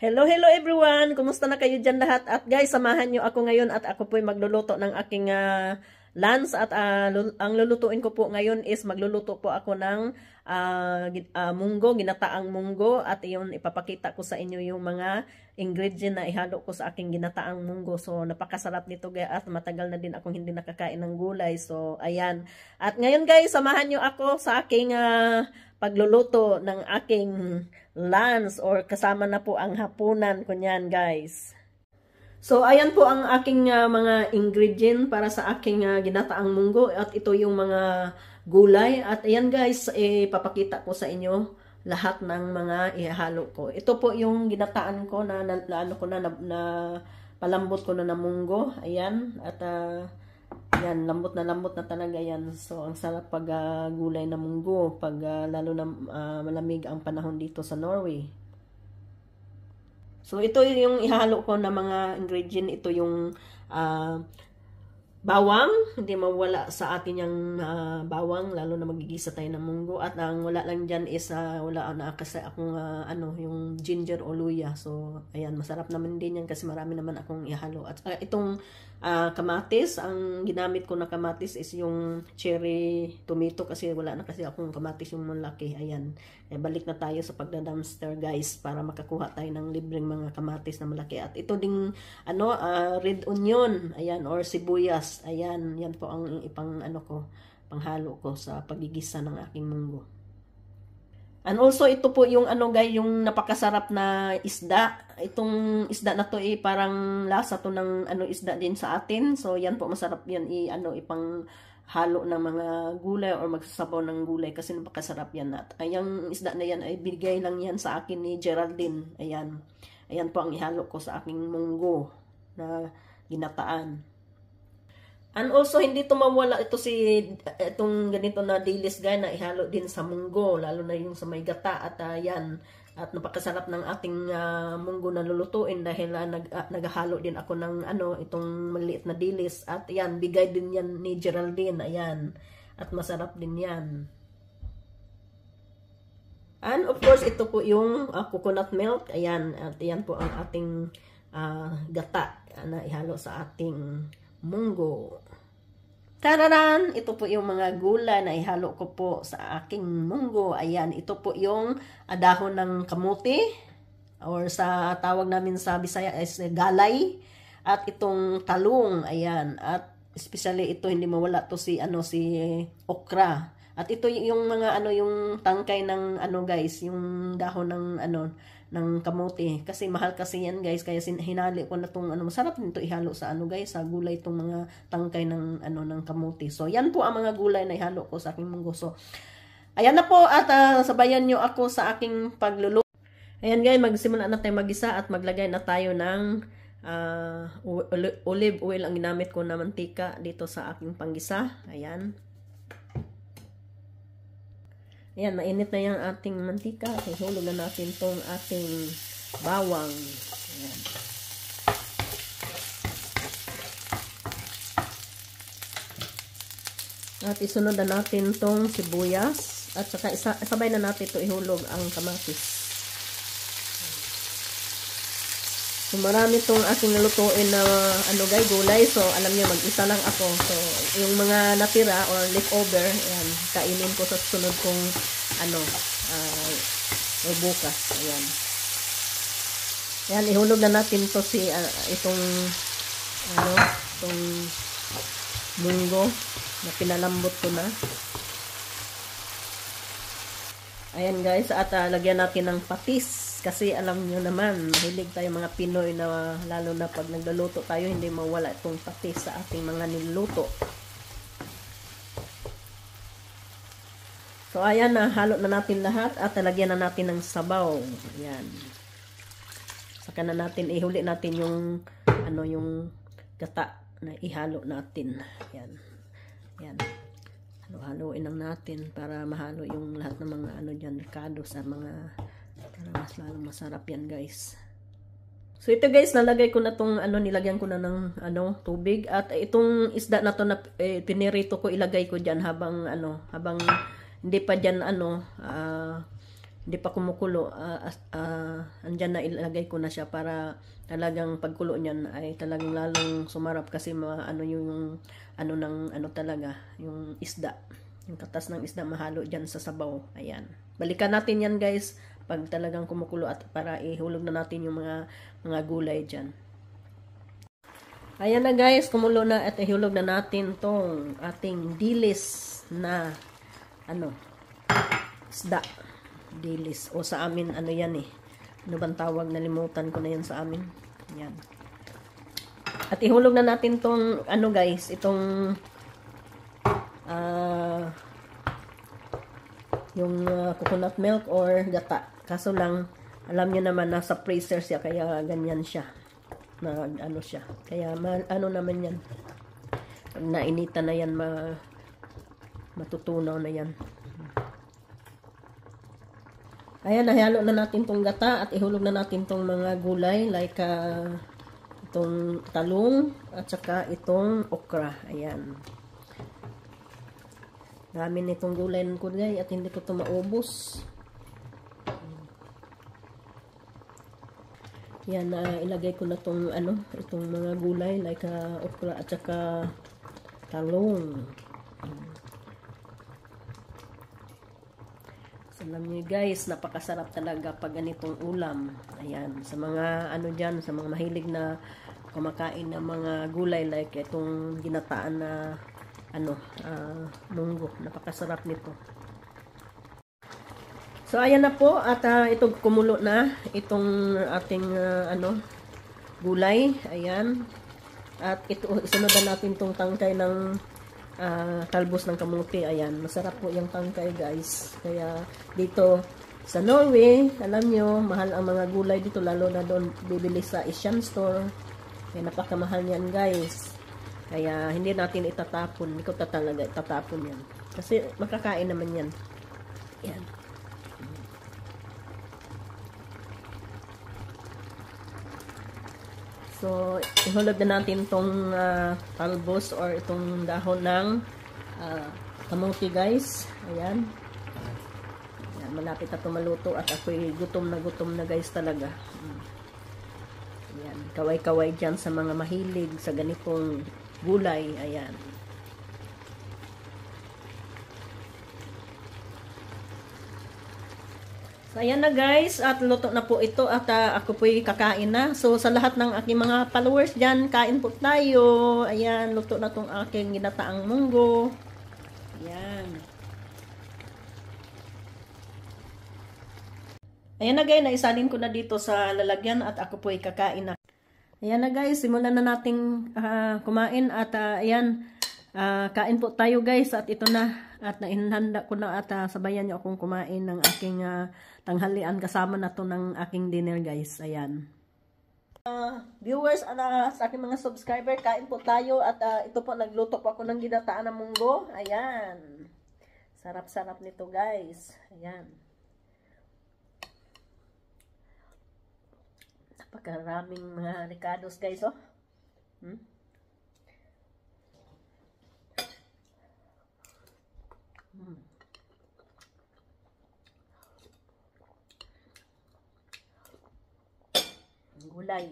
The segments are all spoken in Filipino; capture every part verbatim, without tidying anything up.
Hello, hello everyone! Kumusta na kayo dyan lahat? At guys, samahan nyo ako ngayon at ako po'y magluluto ng aking uh, lunch. At uh, ang lulutuin ko po ngayon is magluluto po ako ng uh, uh, munggo, ginataang munggo. At iyon, ipapakita ko sa inyo yung mga ingredient na ihalo ko sa aking ginataang munggo. So, napakasarap nito guys at matagal na din akong hindi nakakain ng gulay. So, ayan. At ngayon guys, samahan nyo ako sa aking uh, pagluluto ng aking lunch or kasama na po ang hapunan ko niyan guys. So ayan po ang aking uh, mga ingredient para sa aking uh, ginataang munggo at ito yung mga gulay at ayan guys, eh, papakita ko sa inyo lahat ng mga ihalo ko. Ito po yung ginataan ko na, na, na ano ko na, na, na palambot ko na na munggo. Ayan at uh, yan, lambot na lambot na talaga yan. So, ang sarap pag uh, gulay na munggo, pag uh, lalo na uh, malamig ang panahon dito sa Norway. So, ito yung ihalo ko na mga ingredient. Ito yung uh, bawang. Hindi mawala sa atin yung uh, bawang, lalo na magigisa tayo ng munggo. At ang wala lang dyan is, uh, wala na kasi akong uh, ano, yung ginger o luya. So, ayan, masarap naman din yan kasi marami naman akong ihalo. At uh, itong Uh, kamatis, ang ginamit ko na kamatis is yung cherry tomato kasi wala na kasi akong kamatis yung malaki. Ayan, eh, balik na tayo sa pagda-dumpster guys para makakuha tayo ng libreng mga kamatis na malaki. At ito ding ano, uh, red onion, ayan, or sibuyas. Ayan, yan po ang ipang ano ko, panghalo ko sa pagigisa ng aking munggo. And also, ito po yung ano guys, yung napakasarap na isda. Itong isda na to eh, parang lasa to ng ano isda din sa atin. So, yan po, masarap yan i ano ipang halo ng mga gulay or magsasabaw ng gulay kasi napakasarap yan. At ayang isda na yan ay bigay lang yan sa akin ni Geraldine. Ayan. Ayan po ang ihalo ko sa aking munggo na ginataan. And also, hindi ito mawala ito si, itong ganito na dilis guys na ihalo din sa munggo, lalo na yung sa may gata at uh, yan. At napakasarap ng ating uh, munggo na lulutuin dahil uh, nag, uh, naghalo din ako ng ano, itong maliit na dilis. At yan, bigay din yan ni Geraldine, ayan. At masarap din yan. And of course, ito po yung uh, coconut milk, ayan. At yan po ang ating uh, gata na ihalo sa ating munggo. Tararan! Ito po yung mga gulay na ihalo ko po sa aking munggo. Ayan, ito po yung dahon ng kamuti or sa tawag namin sa Bisaya is galay. At itong talong, ayan. At especially ito hindi mawala to si ano si okra. At ito yung mga ano yung tangkay ng ano guys, yung dahon ng ano ng kamote kasi mahal kasi yan guys kaya hinali ko na tong ano masarap nito ihalo sa ano guys sa gulay tong mga tangkay ng ano ng kamote. So yan po ang mga gulay na ihalo ko sa aking munggo. So ayan na po at uh, sabayan nyo ako sa aking pagluluto. Ayan guys, magsimula na tayo magisa at maglagay na tayo ng uh, olive oil. Ang ginamit ko na mantika dito sa aking panggisa. Ayan. Ayan, mainit na yung ating mantika. Ihulog na natin itong ating bawang. Ayan. At isunod na natin itong sibuyas. At saka isa, sabay na natin ito ihulog ang kamatis. So, marami itong aking nalutuin na ano guys, gulay. So, alam niyo, mag-isa lang ako. So, yung mga natira or leftover, ayan, kainin ko sa sunod kong ano, uh, or bukas. Ayan. Ayan, ihulog na natin to si, uh, itong, ano, itong munggo na pinalambot ko na. Ayan guys, at uh, lagyan natin ng patis. Kasi alam nyo naman, mahilig tayo mga Pinoy na lalo na pag nagluluto tayo, hindi mawala itong patis sa ating mga niluluto. So, ayan na, halo na natin lahat at talagyan na natin ng sabaw. Ayan. Saka na natin, ihuli natin yung, ano, yung gata na ihalo natin. Ayan. Ayan. Halo-haloin lang natin para mahalo yung lahat ng mga, ano dyan, ricado sa mga para mas lalong masarap yan guys. So ito guys, nalagay ko na tong ano, nilagyan ko na ng ano, tubig at itong isda na to na eh, pinirito ko, ilagay ko diyan habang ano, habang hindi pa diyan ano, uh, hindi pa kumukulo, uh, uh, andyan na ilagay ko na siya para talagang pagkulo niyan ay talagang lalong sumarap kasi ma, ano yung ano ng ano talaga, yung isda. Yung katas ng isda mahalo dyan sa sabaw. Ayan. Balikan natin yan guys pag talagang kumukulo at para ihulog na natin yung mga mga gulay dyan. Ayan na guys, kumulo na at ihulog na natin tong ating dilis na ano, isda. Dilis. O sa amin, ano yan eh. Ano bang tawag? Nalimutan ko na yan sa amin. Yan. At ihulog na natin tong ano guys, itong Uh, yung uh, coconut milk or gata. Kaso lang, alam niyo naman, nasa freezer siya, kaya ganyan siya. Na, ano siya. Kaya, ma, ano naman yan. Pag nainita na yan, ma, matutunaw na yan. Ayan, nahalo na natin tong gata at ihulog na natin tong mga gulay like uh, itong talong at saka itong okra. Ayan. Dami nitong gulay ko guys at hindi ko ito maubos. Yan, uh, ilagay ko na itong ano, itong mga gulay like uh, okra at saka talong. So, alam niyo guys, napakasarap talaga pag ganitong ulam. Ayan, sa mga ano dyan, sa mga mahilig na kumakain ng mga gulay like itong ginataan na ano, uh, munggo. Napakasarap nito. So, ayan na po. At uh, ito kumulo na. Itong ating uh, ano, gulay. Ayan. At ito, isunod na natin itong tangkay ng uh, talbos ng kamuti. Ayan. Masarap po yung tangkay guys. Kaya dito sa Norway, alam nyo, mahal ang mga gulay dito. Lalo na doon bibili sa Asian store. Kaya napakamahal yan guys. Kaya hindi natin itatapon. Hindi ko ta talaga itatapon yan. Kasi makakain naman yan. Yan. So, ihulog na natin itong uh, talbos or itong dahon ng uh, kamuti guys. Ayan. Ayan. Malapit na tumaluto at ako'y gutom na gutom na guys talaga. Ayan. Kaway-kaway dyan sa mga mahilig sa ganitong gulay, ayan. So, ayan na guys, at luto na po ito at uh, ako po'y kakain na. So, sa lahat ng aking mga followers dyan, kain po tayo. Ayan, luto na tong aking ginataang munggo. Ayan. Ayan na guys, naisalin ko na dito sa lalagyan at ako po'y kakain na. Ayan na guys, simulan na nating uh, kumain at uh, ayan, uh, kain po tayo guys at ito na at nainhanda ko na at uh, sabayan niyo akong kumain ng aking uh, tanghalian kasama na to ng aking dinner guys. Ayan. Uh, viewers, uh, sa aking mga subscriber, kain po tayo at uh, ito po, nagluto po ako ng ginataan ng munggo. Ayan. Sarap-sarap nito guys. Ayan. Napakaraming mga ricados guys, oh. Hmm? Hmm. Gulay.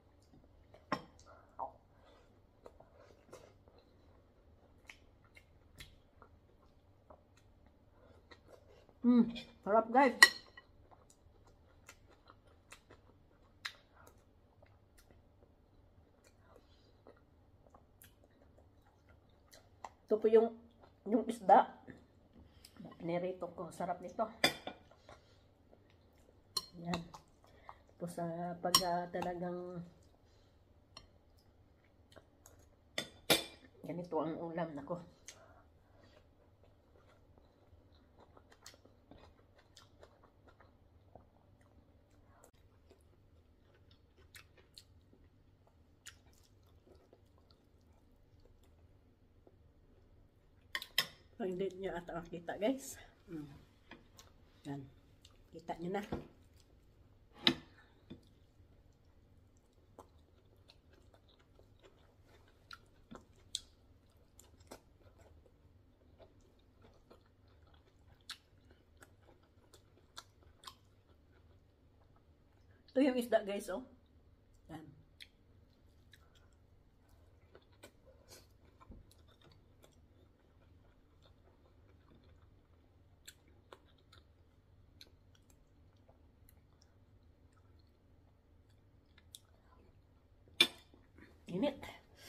Hmm, sarap guys. Ito po yung yung isda. Pinirito ko. Sarap nito. Yan. Tapos uh, pag uh, talagang ganito ang ulam nako. Ang date niya at ang kita guys. Hmm. Yan. Kita niyo na. Ito yung isda guys, oh. Yan. Init.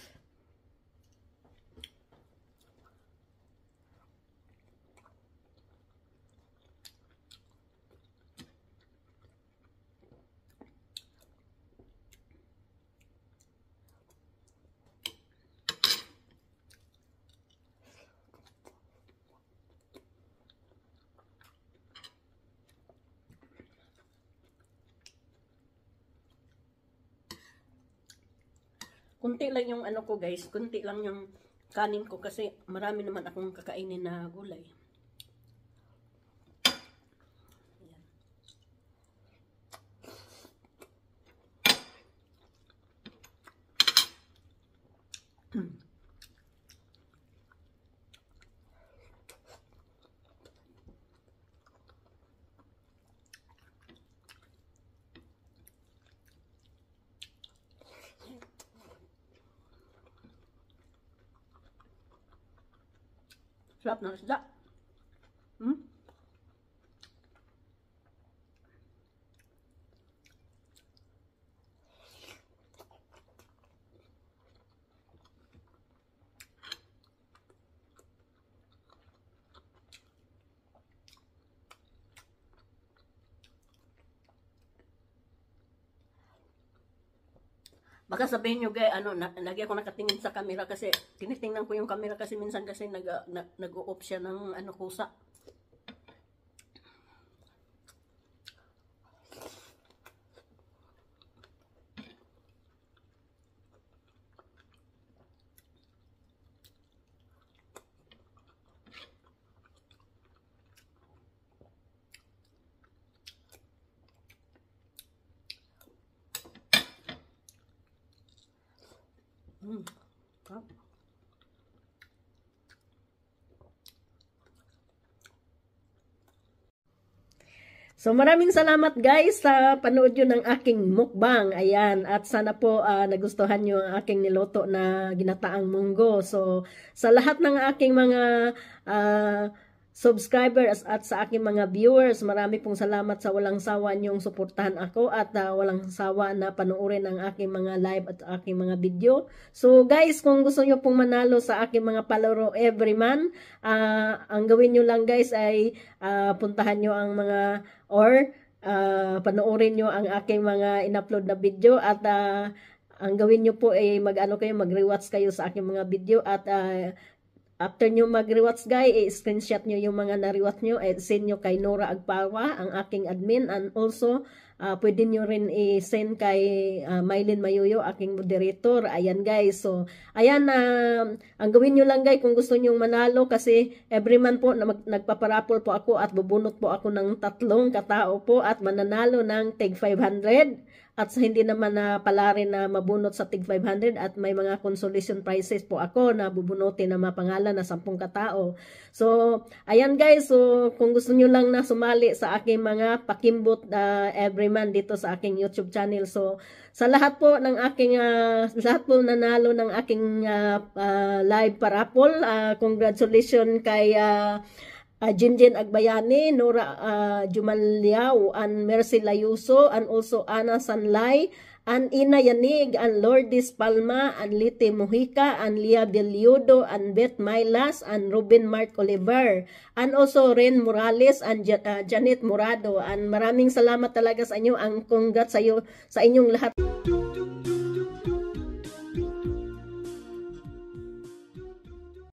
Kunti lang yung ano ko guys, kunti lang yung kanin ko kasi marami naman akong kakainin na gulay. Ayan. Sarap ng isda. Hmm? Baka sabihin nyo guys, ano, na, lagi ako nakatingin sa camera kasi tinitingnan ko yung camera kasi minsan kasi nag, nag, nag-o-off siya ng ano, kusa. Hmm. Ah. So maraming salamat guys sa panood yun ng aking mukbang. Ayan, at sana po uh, nagustuhan nyo ang aking niluto na ginataang munggo. So sa lahat ng aking mga uh, subscribers at sa aking mga viewers, marami pong salamat sa walang sawa niyong suportahan ako at uh, walang sawa na panoorin ang aking mga live at aking mga video. So guys, kung gusto niyo pong manalo sa aking mga palaro every month, uh, ang gawin niyo lang guys ay uh, puntahan niyo ang mga or uh, panoorin niyo ang aking mga in-upload na video at uh, ang gawin niyo po ay mag-ano kayo, mag-rewatch kayo sa aking mga video at uh, after nyo mag-rewatch guys, i-screenshot nyo yung mga na-rewatch nyo at send nyo kay Nora Agpawa, ang aking admin, and also uh, pwede nyo rin i-send kay uh, Mylene Mayuyo, aking moderator. Ayan guys, so ayan, uh, ang gawin nyo lang guys kung gusto nyo manalo kasi every month po na nagpaparapol po ako at bubunot po ako ng tatlong katao po at mananalo ng tig five hundred. At sa hindi naman na pala rin na mabunot sa tig five hundred at may mga consolation prizes po ako na bubunutin na mapangalan na sampung katao. So, ayan guys, so kung gusto nyo lang na sumali sa aking mga pakimbot uh, every month dito sa aking YouTube channel. So, sa lahat po ng aking, uh, lahat po nanalo ng aking uh, uh, live parapol, uh, congratulations kay uh, Uh, Jinjin Agbayani, Nora uh, Jumanliao, and Mercy Layuso, and also Ana Sanlay, and Ina Yanig, and Lourdes Palma, and Lite Mujica, and Lia Belludo, and Beth Mylas, and Ruben Mark Oliver, and also Ren Morales, and ja uh, Janet Morado. And maraming salamat talaga sa inyo, ang congrats sa, iyo, sa inyong lahat.